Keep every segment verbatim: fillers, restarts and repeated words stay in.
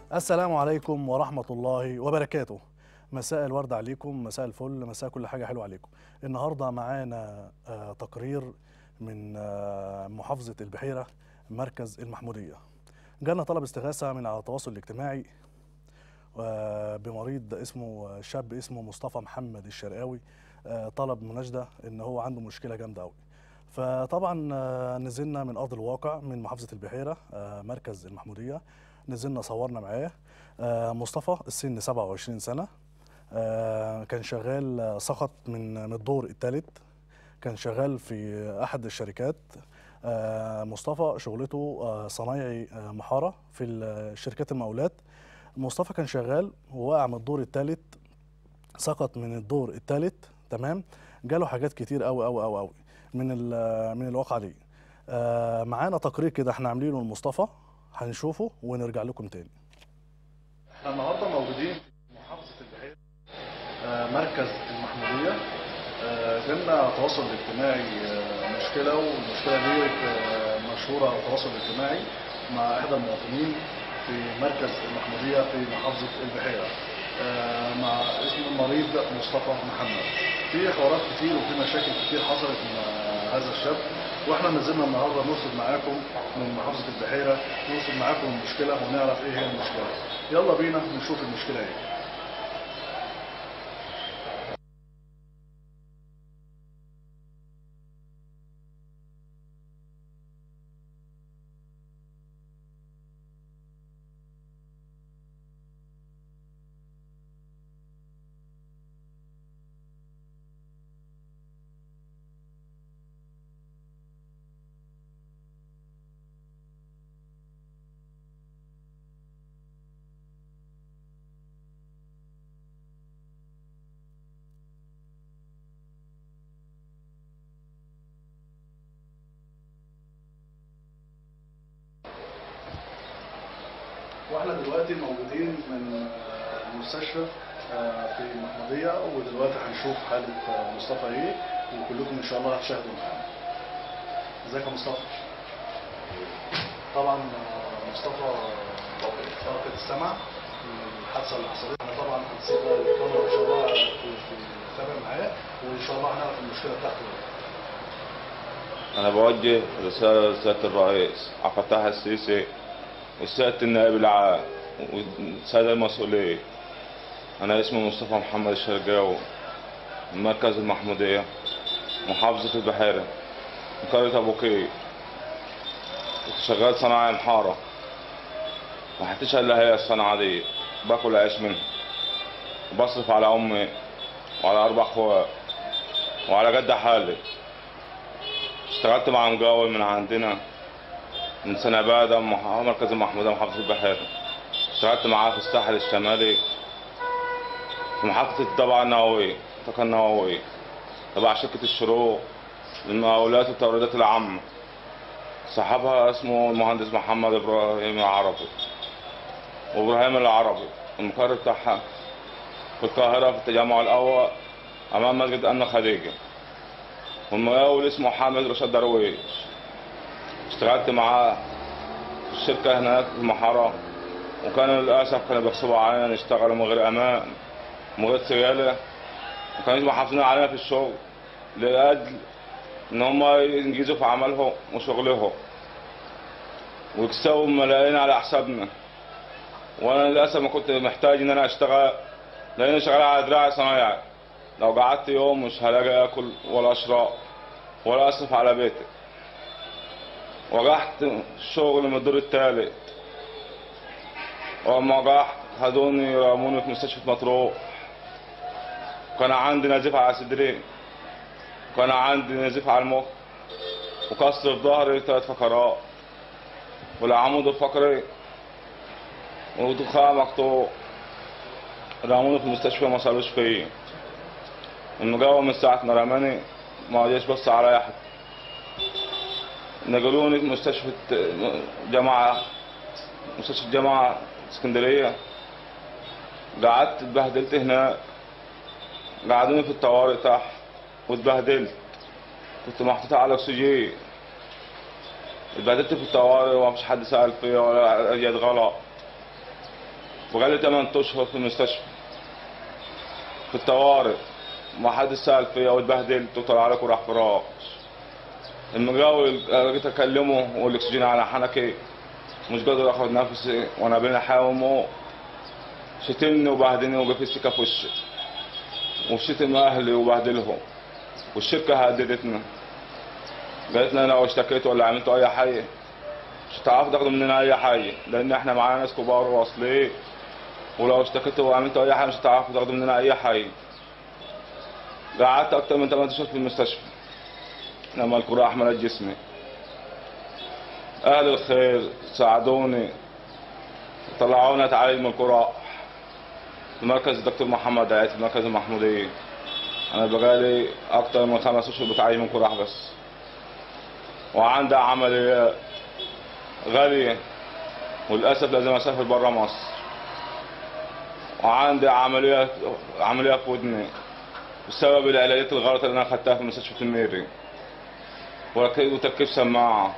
السلام عليكم ورحمة الله وبركاته. مساء الورد عليكم، مساء الفل، مساء كل حاجة حلوة عليكم. النهاردة معانا آه، تقرير من آه، محافظة البحيرة، مركز المحمودية. جانا طلب استغاثة من على التواصل الاجتماعي آه، بمريض اسمه شاب اسمه مصطفى محمد الشرقاوي. آه، طلب مناشدة ان هو عنده مشكلة جامدة قوي. فطبعا آه، نزلنا من ارض الواقع من محافظة البحيرة، آه، مركز المحمودية. نزلنا صورنا معاه. آه، مصطفى السن سبعة وعشرين سنة. آه، كان شغال، آه، سقط من من الدور الثالث. كان شغال في احد الشركات. آه، مصطفى شغلته آه، صنايعي آه، محارة في ال- شركات المقاولات. مصطفى كان شغال ووقع من الدور الثالث، سقط من الدور الثالث. تمام. جاله حاجات كتير قوي قوي قوي قوي من ال- من الواقعة دي. آه، معانا تقرير كده احنا عاملينه لمصطفى، هنشوفه ونرجع لكم تاني. احنا النهارده موجودين في محافظة البحيرة، آه، مركز المحمودية. آه، جالنا تواصل اجتماعي، آه، مشكلة، والمشكلة دي آه، مشهورة على التواصل الاجتماعي مع إحدى المواطنين في مركز المحمودية في محافظة البحيرة، آه، مع اسم المريض مصطفى محمد. في حوارات كتير وفي مشاكل كتير حصلت مع هذا الشاب، واحنا نزلنا النهارده نرصد معاكم من محافظة البحيرة، نرصد معاكم المشكلة ونعرف ايه هي المشكلة. يلا بينا نشوف المشكلة ايه. واحنا دلوقتي موجودين من المستشفى آه، في المحمودية، ودلوقتي هنشوف حالة آه، مصطفى ايه، وكلكم ان شاء الله هتشاهدوا معانا. ازيك يا مصطفى؟ طبعا آه، مصطفى فاقد السمع من الحادثة اللي حصلت. احنا طبعا هنسيب الكاميرا ان شاء الله تتابع معاه، وان شاء الله هنعرف المشكلة بتاعته ايه. أنا بوجه رسالة لسيادة الرئيس عبد الفتاح السيسي وسيادة النائب العام والسادة المسؤولين. أنا اسمي مصطفى محمد الشرقاوي من مركز المحمودية، محافظة البحيرة، من قرية أبو كير. كنت شغال صناعي محارة، ما حتش إلا هي الصناعة دي، باكل عيش منها وبصرف على أمي وعلى أربع أخوات وعلى قد حالي. اشتغلت مع مقاول من عندنا من سنة بعد مركز المحمودية محافظة البحيرة. اشتغلت معاه في الساحل الشمالي في محطة الضبعة النووية، الطاقة النووية تبع شركة الشروق للمقاولات والتوريدات العامة. صاحبها اسمه المهندس محمد إبراهيم العربي، وإبراهيم العربي المقر بتاعها في القاهرة في التجمع الأول أمام مسجد أمن خديجة. والمقاول اسمه حامد رشاد درويش. اشتغلت معاه في الشركة هناك في المحارة، وكان للأسف كانوا بيغصبوا علينا نشتغل من غير أمان، من غير سيالة، وكانوا محافظين علينا في الشغل لأجل إن هما ينجزوا في عملهم وشغلهم ويكسبوا ملايين على حسابنا. وأنا للأسف ما كنت محتاج إن أنا أشتغل، لأني شغال على دراعي صنايعي. لو قعدت يوم مش هلاقي آكل ولا أشرب ولا أصرف على بيتي. وقعت الشغل من الدور التالت، ولما وقعت خدوني رموني في مستشفى مطروح. كان عندي نزيف على صدري، كان عندي نزيف على المخ، وكسر في ظهري ثلاث فقرات، والعمود الفقري ودخان مقطوع. رموني في المستشفى ما صاروش فيا. المقاول من ساعة ما رماني ما جاش بص عليا حتى. نقلوني في مستشفى جامعة مستشفى الجامعة اسكندرية. قعدت اتبهدلت هناك، قعدوني في الطوارئ تحت واتبهدلت. كنت محطوط على اكسجين، اتبهدلت في الطوارئ ومفيش حد سأل فيا ولا جت غلط. بقالي ثمانية اشهر في المستشفى في الطوارئ، ما حد سأل فيا واتبهدلت وطلع لك وراح فراش. المجاول جيت اكلمه والاكسجين على حنكي، مش قادر اخد نفسي وانا بين الحياه والموت. شتمني وبهدلني وجا في السكه في وشي، وشتم اهلي وبهدلهم، والشركه هددتنا قالت لنا لو اشتكيت ولا عملت اي حاجه مش هتعرفوا تاخدوا مننا اي حاجه، لان احنا معانا ناس كبار واصلين، ولو اشتكيت وعملت اي حاجه مش هتعرفوا تاخدوا مننا اي حاجه. قعدت اكتر من ثمانية اشهر في المستشفى لما القراح حملت جسمي. اهل الخير ساعدوني طلعوني اتعالج من القراح في مركز الدكتور محمد عيد في مركز المحموديه. انا بقالي اكتر من خمس اشهر بتعالج من القراح بس، وعندي عمليات غاليه وللاسف لازم اسافر برا مصر، وعندي عمليات عمليه في ودني بسبب العلاجات الغلط اللي انا اخدتها في مستشفى الميري وتركيب سماعه.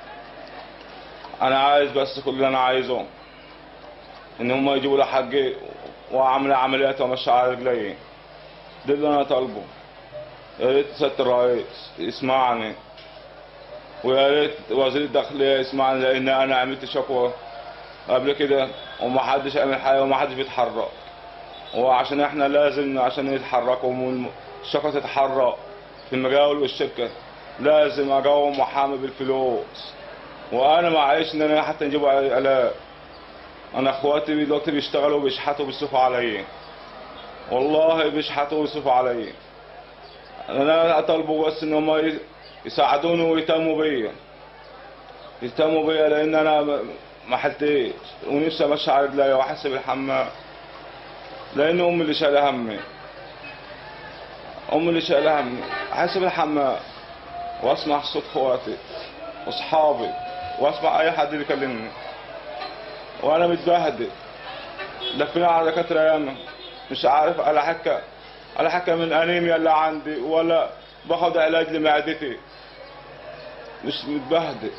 انا عايز بس كل اللي انا عايزه ان هم يجيبوا لي حقي واعمل عمليات وامشي على رجلي، ده اللي انا طالبه. يا ريت سياده الرئيس يسمعني، ويا ريت وزير الداخليه يسمعني، لان انا عملت شكوى قبل كده ومحدش عمل حاجه ومحدش بيتحرك، وعشان احنا لازم عشان يتحركوا والشركه تتحرك في المجاول والشركه لازم اقوم محامي بالفلوس، وانا معيش ان انا حتى نجيب الاف. انا اخواتي دلوقتي بيشتغلوا وبيشحتوا بيصرفوا عليا، والله بيشحتوا ويصرفوا عليا. انا اطالبه بس ان هم يساعدوني ويهتموا بيا، يهتموا بيا لان انا ما حلتش ونفسي امشي على رجليا واحس بالحمام، لان امي اللي شايله همي، امي اللي شايله همي. احس بالحمام واسمع صوت اخواتي واصحابي واسمع اي حد بيكلمني وانا متبهدل. لفينا على دكاتره ياما مش عارف على حكه على حكه من انيميا اللي عندي، ولا باخد علاج لمعدتي، مش متبهدل.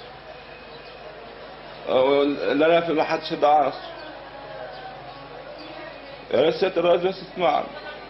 لا لا في ما حدش يدعس. يا ريت سيادة الرئيس بس تسمعني.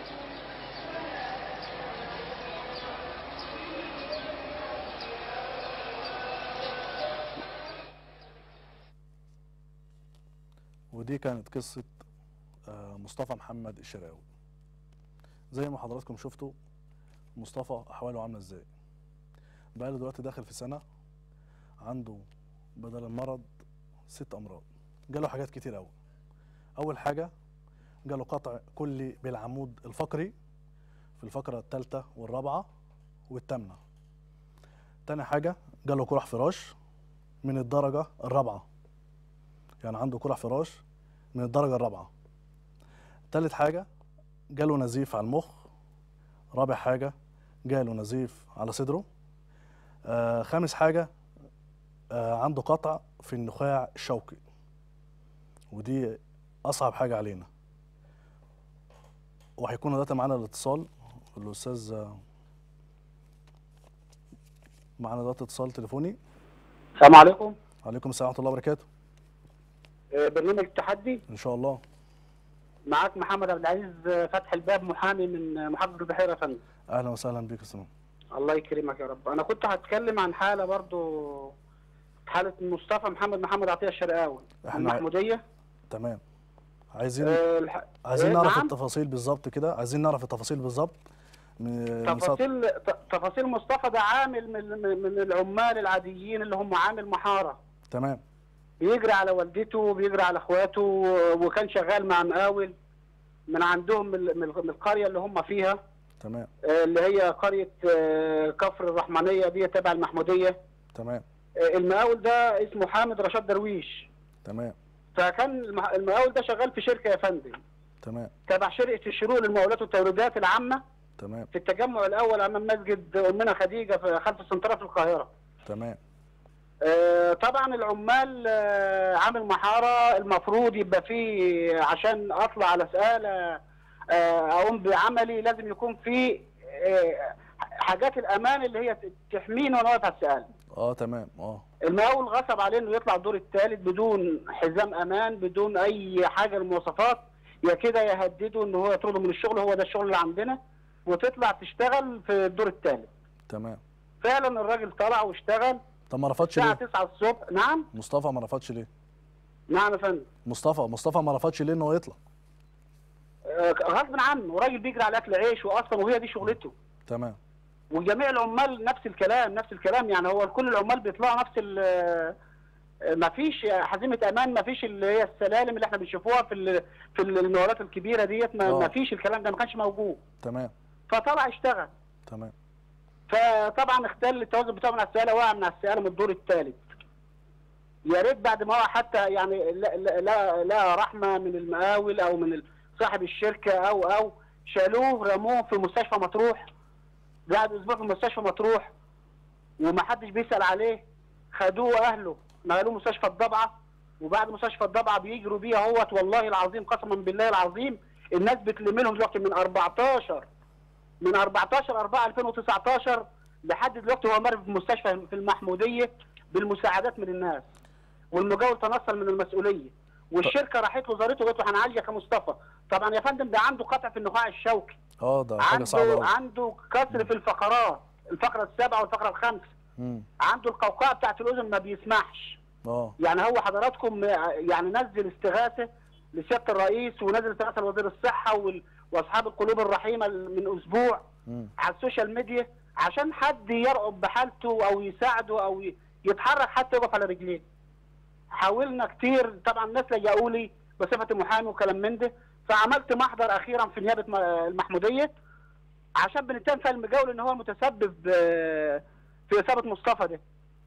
ودي كانت قصة مصطفى محمد الشراوي. زي ما حضراتكم شفتوا مصطفى أحواله عاملة ازاي. بقاله دلوقتي داخل في سنة عنده بدل المرض ست أمراض. جاله حاجات كتير أوي. أول حاجة جاله قطع كلي بالعمود الفقري في الفقرة الثالثة والرابعة والثامنة. تاني حاجة جاله قرح فراش من الدرجة الرابعة، يعني عنده قرح فراش من الدرجة الرابعة. تالت حاجة جاله نزيف على المخ. رابع حاجة جاله نزيف على صدره. آه خامس حاجة آه عنده قطع في النخاع الشوكي، ودي أصعب حاجة علينا. وهيكون دلوقتي معانا الاتصال الأستاذ، معانا دلوقتي اتصال تليفوني. السلام عليكم. وعليكم السلام ورحمة الله وبركاته. برنامج التحدي إن شاء الله. معاك محمد عبد العزيز فتح الباب، محامي من محافظة البحيرة يا فندم. أهلا وسهلا بك يا سلام. الله يكرمك يا رب. أنا كنت هتكلم عن حالة برضو، حالة مصطفى محمد محمد عطية الشرقاوي من المحمودية. تمام. عايزين أه الح... عايزين نعرف نعم؟ التفاصيل بالظبط كده، عايزين نعرف التفاصيل بالظبط. تفاصيل تفاصيل مصطفى ده عامل من من العمال العاديين اللي هم عامل محارة. تمام. بيجري على والدته وبيجري على اخواته، وكان شغال مع مقاول من عندهم من القرية اللي هم فيها. تمام. اللي هي قرية كفر الرحمنية دي تبع المحمودية. تمام. المقاول ده اسمه حامد رشاد درويش. تمام. فكان المقاول ده شغال في شركة يا فندم. تمام. تبع شركة الشروق للمقاولات والتوريدات العامة. تمام. في التجمع الأول أمام مسجد أمنا خديجة في خلف السنترة في القاهرة. تمام. آه طبعا العمال آه عامل محارة، المفروض يبقى فيه عشان أطلع على سؤال اقوم بعملي لازم يكون في حاجات الامان اللي هي تحميني وانا واقف على السؤال. اه تمام. اه المقاول غصب عليه انه يطلع الدور الثالث بدون حزام امان، بدون اي حاجه من المواصفات، يا كده يهدده ان هو يطرده من الشغل، هو ده الشغل اللي عندنا، وتطلع تشتغل في الدور الثالث. تمام. فعلا الراجل طلع واشتغل. طب ما رفضش الساعه ليه؟ تسعة الصبح. نعم. مصطفى ما رفضش ليه؟ نعم يا فندم. مصطفى مصطفى ما رفضش ليه ان هو يطلع؟ آه، غصب عنه، راجل بيجري على اكل عيش واصلا وهي دي شغلته. تمام. وجميع العمال نفس الكلام نفس الكلام، يعني هو كل العمال بيطلعوا نفس ال ما فيش حزيمه امان، ما فيش اللي هي السلالم اللي احنا بنشوفوها في ال- في المولات الكبيره ديت، ما آه. ما فيش الكلام ده، ما كانش موجود. تمام. فطلع اشتغل. تمام. فطبعا اختل التوازن بتاعه من على السياله، وقع من على السياله من الدور الثالث. يا ريت بعد ما وقع حتى يعني لا لا لا, لا رحمه من المقاول او من صاحب الشركه او او شالوه رموه في مستشفى مطروح، قعد اسبوع في مستشفى مطروح ومحدش بيسال عليه. خدوه اهله نقلوه مستشفى الضبعه، وبعد مستشفى الضبعه بيجروا بيه اهوت، والله العظيم قسما بالله العظيم الناس بتلم لهم دلوقتي من أربعتاشر من أربعتاشر أربعة ألفين وتسعتاشر لحد دلوقتي هو مر في مستشفى في المحموديه بالمساعدات من الناس، والمجاول تنصل من المسؤوليه، والشركه راحت له زارته وقالت له هنعالجك يا مصطفى. طبعا يا فندم ده عنده قطع في النخاع الشوكي، اه ده حاجه صعبه عنده قوي. عنده كسر في الفقرات، الفقره السابعه والفقره الخامسه، امم عنده القوقعه بتاعت الاذن ما بيسمعش. اه يعني هو حضراتكم يعني نزل استغاثه لسياده الرئيس، ونزل استغاثه لوزير الصحه وال- واصحاب القلوب الرحيمه من اسبوع مم. على السوشيال ميديا عشان حد يرقب بحالته او يساعده او ي- يتحرك حتى يقف على رجليه. حاولنا كتير، طبعا الناس لجأوا لي بصفه محامي وكلام من ده، فعملت محضر اخيرا في نيابه م- المحموديه عشان بنتهم فيها المجاول ان هو المتسبب آه، في اصابه مصطفى ده.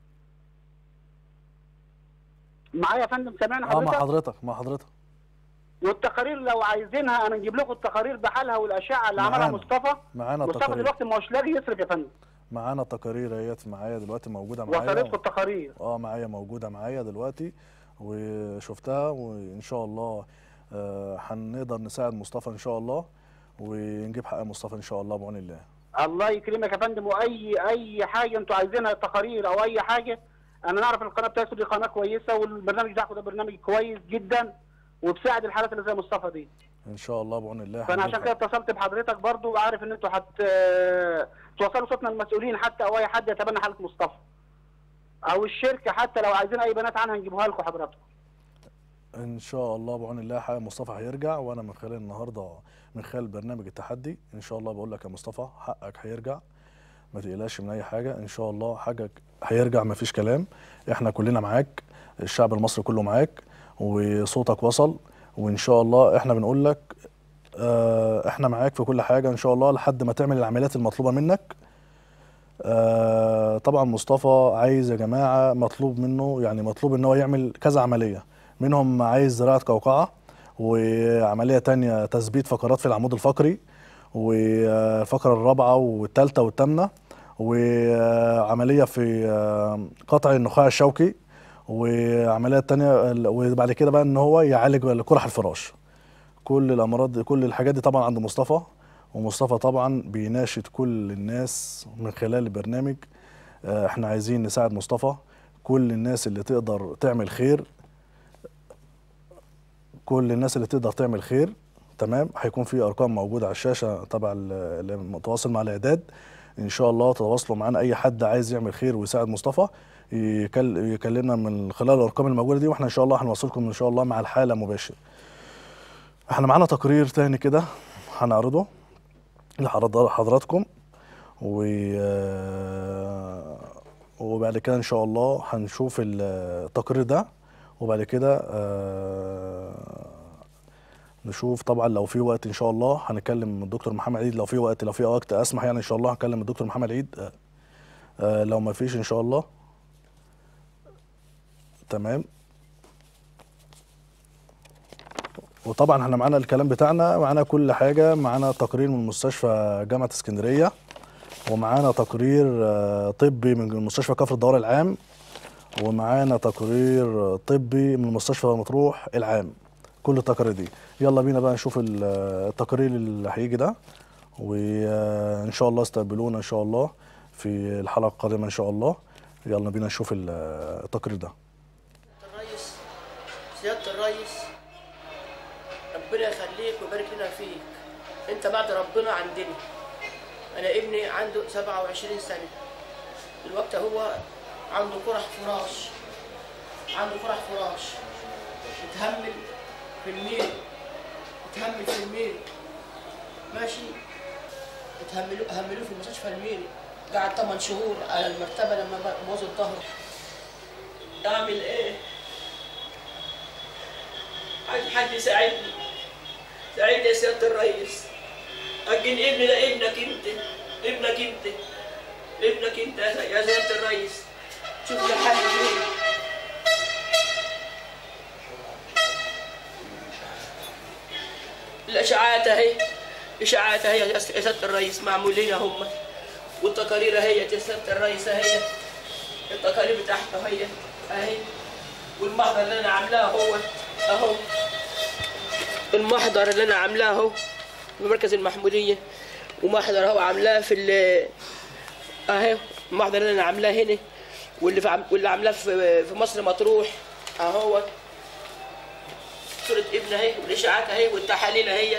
معايا يا فندم؟ سامعني اه مع حضرتك؟ حضرتك مع حضرتك والتقارير لو عايزينها انا نجيب لكم التقارير بحالها والاشعه اللي عملها معانا. مصطفى. معانا مصطفى التقارير. دلوقتي ما هوش لاقي يصرف يا فندم. معانا التقارير اهيت معايا دلوقتي موجوده معايا. وصلتكم التقارير؟ اه معايا موجوده معايا دلوقتي وشفتها، وان شاء الله آه، هنقدر نساعد مصطفى ان شاء الله ونجيب حق مصطفى ان شاء الله بعون الله. الله يكرمك يا فندم، واي اي حاجه انتوا عايزينها تقارير او اي حاجه، انا نعرف القناه بتاعتكم دي قناه كويسه، والبرنامج بتاعكم ده برنامج كويس جدا وبساعد الحالات اللي زي مصطفى دي. ان شاء الله بعون الله. فانا هنجيب عشان كده حق. اتصلت بحضرتك برضو، وعارف ان انتوا هت توصلوا صوتنا للمسؤولين حتى، او اي حد يتبنى حاله مصطفى او الشركه، حتى لو عايزين اي بيانات عنها نجيبوها لكم حضراتكم. ان شاء الله بعون الله حق مصطفى هيرجع، وانا من خلال النهارده من خلال برنامج التحدي ان شاء الله بقول لك يا مصطفى حقك هيرجع، ما تقلقش من اي حاجه، ان شاء الله حقك هيرجع ما فيش كلام. احنا كلنا معاك، الشعب المصري كله معاك، وصوتك وصل، وان شاء الله احنا بنقول لك اه احنا معاك في كل حاجه ان شاء الله لحد ما تعمل العمليات المطلوبه منك. اه طبعا مصطفى عايز يا جماعه، مطلوب منه يعني مطلوب ان هو يعمل كذا عمليه، منهم عايز زراعه قوقعه، وعمليه تانية تثبيت فقرات في العمود الفقري، والفقره الرابعه والثالثه والثامنه، وعمليه في قطع النخاع الشوكي، وعمليه تانية، وبعد كده بقى ان هو يعالج قرح الفراش. كل الامراض كل الحاجات دي طبعا عند مصطفى، ومصطفى طبعا بيناشد كل الناس من خلال البرنامج، احنا عايزين نساعد مصطفى، كل الناس اللي تقدر تعمل خير، كل الناس اللي تقدر تعمل خير تمام. هيكون في ارقام موجوده على الشاشه تبع المتواصل مع الاعداد، ان شاء الله تتواصلوا معانا، اي حد عايز يعمل خير ويساعد مصطفى يكل يكلمنا من خلال الارقام الموجوده دي، واحنا ان شاء الله هنوصلكم ان شاء الله مع الحاله مباشر. احنا معانا تقرير تاني كده هنعرضه لحضراتكم، و وبعد كده ان شاء الله هنشوف التقرير ده، وبعد كده نشوف طبعا لو في وقت ان شاء الله هنكلم الدكتور محمد عيد، لو في وقت لو في وقت اسمح يعني ان شاء الله هنكلم الدكتور محمد عيد، لو ما فيش ان شاء الله تمام. وطبعا احنا معانا الكلام بتاعنا، معانا كل حاجه، معانا تقرير من مستشفى جامعه اسكندريه، ومعانا تقرير طبي من مستشفى كفر الدوار العام، ومعانا تقرير طبي من مستشفى مطروح العام، كل التقارير دي. يلا بينا بقى نشوف التقرير اللي هيجي ده، وان شاء الله استقبلونا ان شاء الله في الحلقه القادمه ان شاء الله. يلا بينا نشوف ال- التقرير ده. الرئيس، سيادة الرئيس، ربنا يخليك ويبارك لنا فيك. انت بعد ربنا عندنا. انا ابني عنده سبعة وعشرين سنة الوقت، هو عنده قرح فراش، عنده قرح فراش اتهمل في الميل، اتهمل في الميل ماشي، اتهملوه هملوه في مستشفى الميل، قعد ثمان شهور على المرتبة لما بوظ الظهر. اعمل ايه؟ عايز حد يساعدني، ساعدني يا سيادة الرئيس. أجن ابني لابنك انت، ابنك انت، ابنك انت يا سيادة الرئيس. شوف لي حل فين. الاشاعات اهي، اشاعات اهي يا سيادة الرئيس، معمولين هم، والتقارير اهي يا سيادة الرئيس اهي، التقارير بتاعته هي اهي، والمحضر اللي انا عاملاه هو اهو، المحضر اللي انا عاملاه اهو في مركز المحموديه، ومحضر اهو عاملاه في ال اهي، المحضر اللي انا عاملاه هنا، واللي في عم... واللي عاملاه في في مصر مطروح اهو، صوره ابني اهي، والاشاعات اهي، والتحاليل اهي.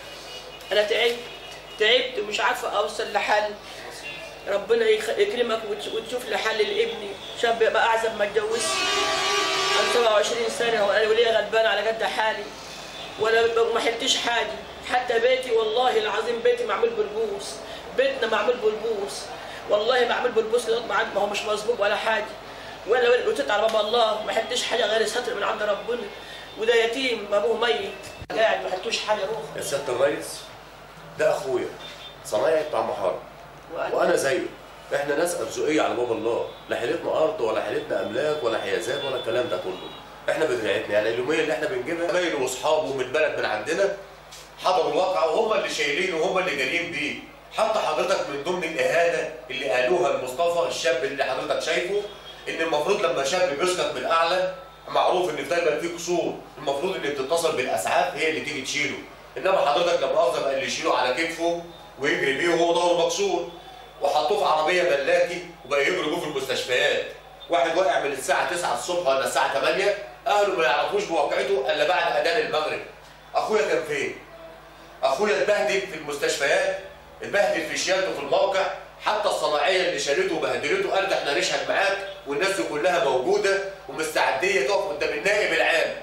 انا تعبت تعبت ومش عارفه اوصل لحل. ربنا يكرمك وتشوف لي حل لابني، شاب بقى اعزب ما اتجوزش، عنده سبعة وعشرين سنه، وانا وليه غلبان على قد حالي، ولا ما حلتش حاجه. حتى بيتي والله العظيم بيتي معمول بالبوس، بيتنا معمول بالبوس، والله معمول بالبوس، ما هو مش مسبوق ولا حاجه، ولا قلت على باب الله ما حلتش حاجه غير ستر من عند ربنا، وده يتيم ابوه ميت قاعد ما حلتوش حاجه. روح يا سياده الريس، ده اخويا صنايعي بتاع محارب، وانا زيه. احنا ناس ارزقيه على باب الله، لا حيلتنا ارض ولا حيلتنا املاك ولا حيازات ولا الكلام ده كله. احنا بدراعتنا، يعني اليوميه اللي احنا بنجيبها زمايله واصحابه من البلد من عندنا حضروا الواقعه، وهم اللي شايلينه وهم اللي جاريين بيه. حتى حضرتك من ضمن الاهانه اللي قالوها لمصطفى الشاب اللي حضرتك شايفه، ان المفروض لما شاب بيسقط من الاعلى، معروف ان دايما في كسور، المفروض ان بتتصل بالاسعاف هي اللي تيجي تشيله، انما حضرتك لما مؤاخذه بقى اللي يشيله على كتفه ويجري بيه وهو ظهره مكسور، وحطوه في عربيه ملاكي وبقى يجروا بيه في المستشفيات. واحد واقع من الساعه تسعة الصبح ولا الساعه تمانية، اهله ما يعرفوش بواقعته الا بعد اذان المغرب. اخويا كان فين؟ اخويا اتبهدل في المستشفيات، اتبهدل في شيالته في الموقع، حتى الصناعيه اللي شالته وبهدلته قالت احنا نشهد معاك، والناس دي كلها موجوده ومستعديه تقف قدام النائب العام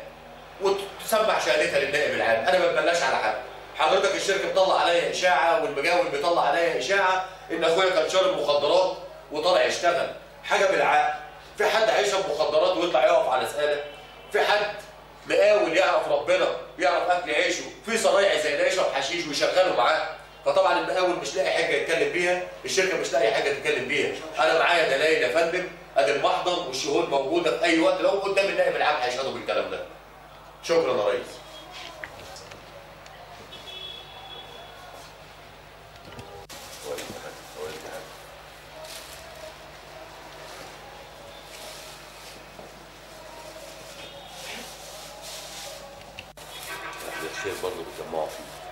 وتسمع شهادتها للنائب العام. انا ما بتبلاش على حد. حضرتك الشركه بتطلع عليا اشاعه والمجاول بيطلع عليا اشاعه ان اخويا كان شارب مخدرات وطالع يشتغل. حاجه بالعقل. في حد هيشرب مخدرات ويطلع يقف على سآله؟ في حد مقاول يعرف ربنا يعرف اكل عيشه؟ في صنايعي زي ده يشرب حشيش ويشغله معاه. فطبعا المقاول مش لاقي حاجه يتكلم بيها، الشركه مش لاقي حاجه تتكلم بيها. انا معايا دلائل يا فندم، ادي المحضر والشهود موجوده في اي وقت، لو قدام النائب العام هيشهدوا بالكلام ده. شكرا يا ريس. الشيخ برضه بيجمعوا فيه.